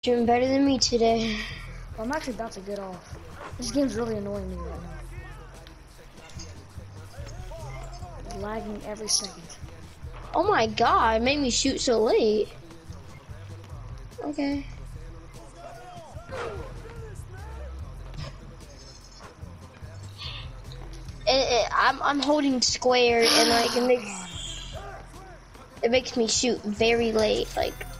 Doing better than me today. I'm actually about to get off. This game's really annoying me right now. It's lagging every second. Oh my god, it made me shoot so late. Okay. I'm holding square and like it makes me shoot very late. Like